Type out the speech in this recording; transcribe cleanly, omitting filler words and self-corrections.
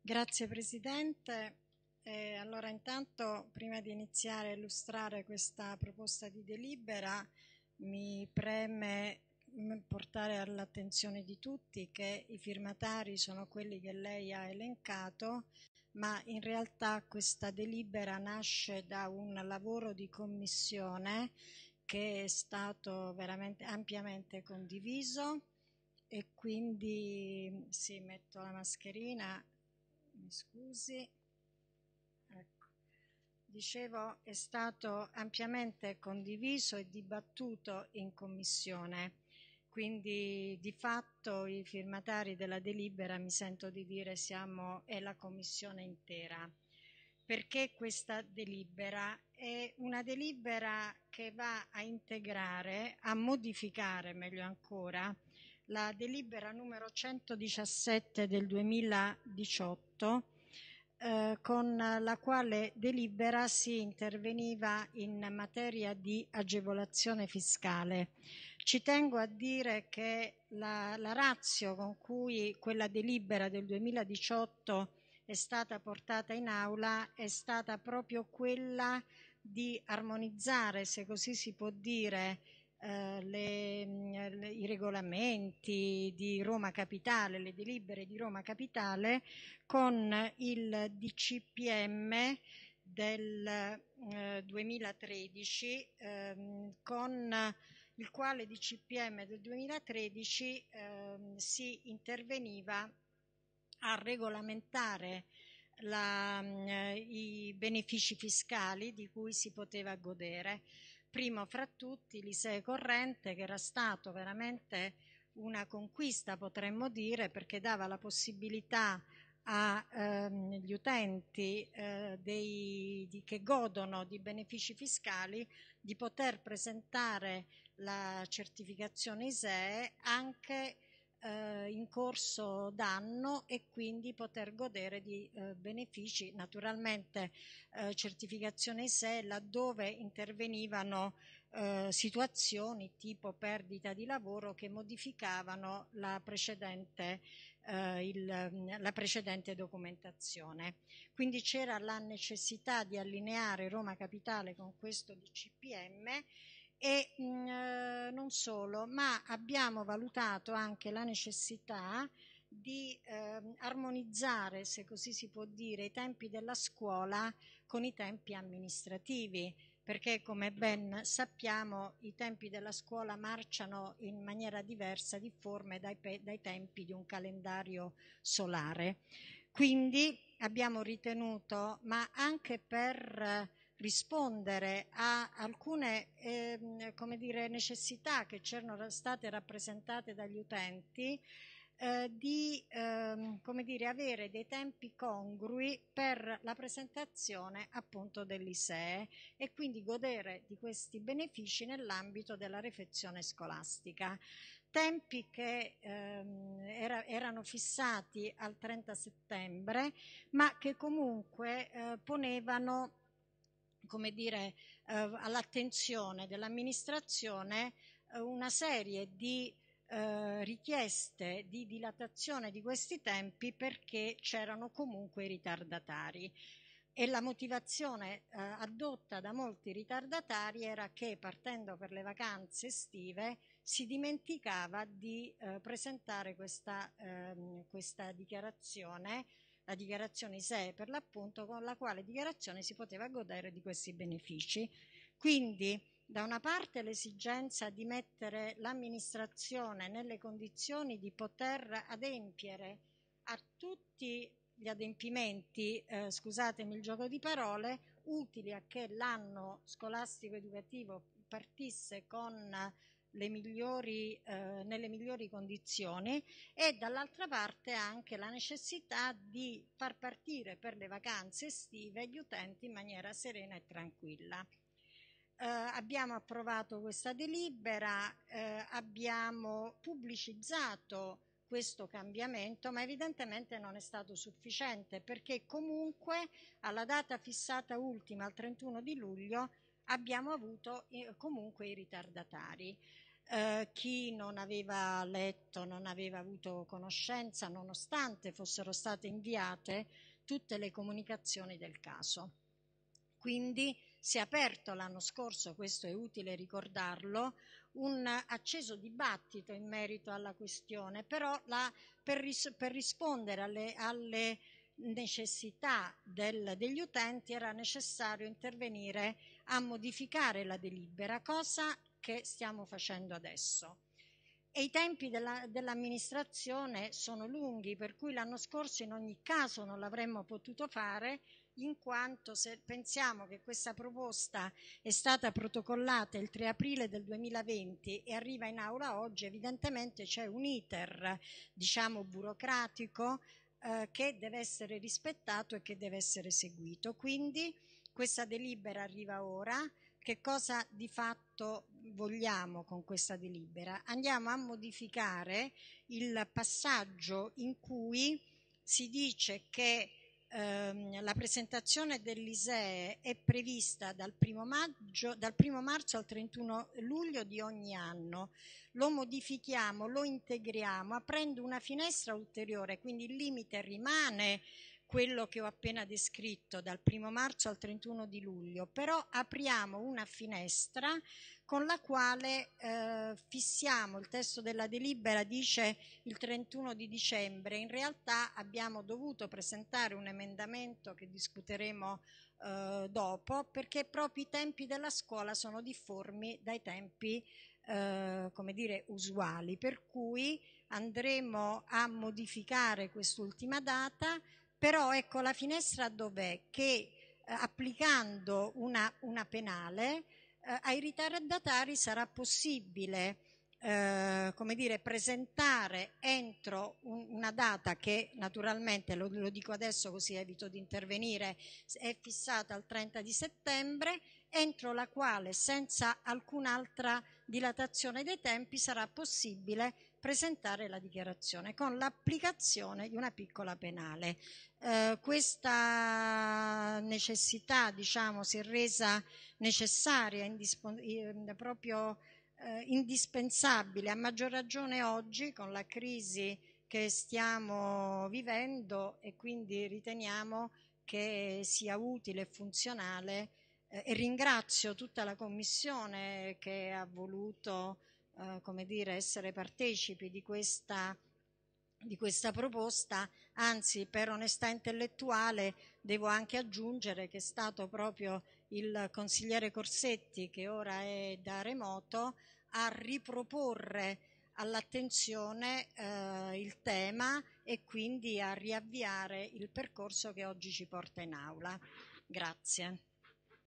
Grazie Presidente. Allora intanto prima di iniziare a illustrare questa proposta di delibera mi preme portare all'attenzione di tutti che i firmatari sono quelli che lei ha elencato, ma in realtà questa delibera nasce da un lavoro di commissione che è stato veramente ampiamente condiviso e quindi sì, metto la mascherina, mi scusi. Ecco. Dicevo, è stato ampiamente condiviso e dibattuto in commissione, quindi di fatto i firmatari della delibera, mi sento di dire, è la commissione intera. Perché questa delibera? È una delibera che va a integrare, a modificare meglio ancora, la delibera numero 117 del 2018, con la quale delibera si interveniva in materia di agevolazione fiscale. Ci tengo a dire che la ratio con cui quella delibera del 2018 è stata portata in aula è stata proprio quella di armonizzare, se così si può dire, i regolamenti di Roma Capitale, le delibere di Roma Capitale con il DCPM del 2013, con il quale DCPM del 2013 si interveniva a regolamentare i benefici fiscali di cui si poteva godere. Primo fra tutti l'ISEE corrente, che era stato veramente una conquista, potremmo dire, perché dava la possibilità agli utenti che godono di benefici fiscali di poter presentare la certificazione ISEE anche in corso d'anno e quindi poter godere di benefici, naturalmente certificazione ISEE laddove intervenivano situazioni tipo perdita di lavoro che modificavano la precedente documentazione. Quindi c'era la necessità di allineare Roma Capitale con questo DCPM e non solo, ma abbiamo valutato anche la necessità di armonizzare, se così si può dire, i tempi della scuola con i tempi amministrativi, perché come ben sappiamo i tempi della scuola marciano in maniera diversa, difforme dai tempi di un calendario solare. Quindi abbiamo ritenuto, ma anche per rispondere a alcune come dire, necessità che c'erano state rappresentate dagli utenti, di come dire, avere dei tempi congrui per la presentazione appunto dell'ISEE e quindi godere di questi benefici nell'ambito della refezione scolastica. Tempi che erano fissati al 30 settembre, ma che comunque ponevano, come dire, all'attenzione dell'amministrazione una serie di richieste di dilatazione di questi tempi perché c'erano comunque i ritardatari. E la motivazione addotta da molti ritardatari era che partendo per le vacanze estive si dimenticava di presentare questa dichiarazione, la dichiarazione ISEE per l'appunto, con la quale dichiarazione si poteva godere di questi benefici. Quindi da una parte l'esigenza di mettere l'amministrazione nelle condizioni di poter adempiere a tutti gli adempimenti, scusatemi il gioco di parole, utili a che l'anno scolastico educativo partisse con nelle migliori condizioni, e dall'altra parte anche la necessità di far partire per le vacanze estive gli utenti in maniera serena e tranquilla. Abbiamo approvato questa delibera, abbiamo pubblicizzato questo cambiamento, ma evidentemente non è stato sufficiente perché comunque alla data fissata ultima, al 31 di luglio, abbiamo avuto comunque i ritardatari. chi non aveva letto, non aveva avuto conoscenza, nonostante fossero state inviate tutte le comunicazioni del caso. Quindi si è aperto l'anno scorso, questo è utile ricordarlo, un acceso dibattito in merito alla questione, però per rispondere alle necessità degli utenti era necessario intervenire a modificare la delibera, cosa che stiamo facendo adesso. E i tempi dell'amministrazione sono lunghi, per cui l'anno scorso in ogni caso non l'avremmo potuto fare, in quanto se pensiamo che questa proposta è stata protocollata il 3 aprile del 2020 e arriva in aula oggi, evidentemente c'è un iter, diciamo, burocratico che deve essere rispettato e che deve essere seguito. Quindi questa delibera arriva ora. Che cosa di fatto vogliamo con questa delibera? Andiamo a modificare il passaggio in cui si dice che la presentazione dell'ISEE è prevista dal 1 marzo al 31 luglio di ogni anno. Lo modifichiamo, lo integriamo aprendo una finestra ulteriore, quindi il limite rimane quello che ho appena descritto dal 1 marzo al 31 di luglio, però apriamo una finestra con la quale fissiamo, il testo della delibera dice il 31 di dicembre, in realtà abbiamo dovuto presentare un emendamento che discuteremo dopo, perché proprio i tempi della scuola sono difformi dai tempi come dire, usuali, per cui andremo a modificare quest'ultima data. Però ecco, la finestra dov'è? Che applicando una penale ai ritardatari sarà possibile come dire, presentare entro una data che naturalmente, lo dico adesso così evito di intervenire, è fissata al 30 di settembre, entro la quale senza alcun'altra dilatazione dei tempi sarà possibile presentare la dichiarazione con l'applicazione di una piccola penale. Questa necessità, diciamo, si è resa necessaria, proprio indispensabile, a maggior ragione oggi con la crisi che stiamo vivendo, e quindi riteniamo che sia utile e funzionale e ringrazio tutta la Commissione che ha voluto come dire, essere partecipi di questa proposta, anzi per onestà intellettuale devo anche aggiungere che è stato proprio il consigliere Corsetti, che ora è da remoto, a riproporre all'attenzione il tema e quindi a riavviare il percorso che oggi ci porta in aula. Grazie.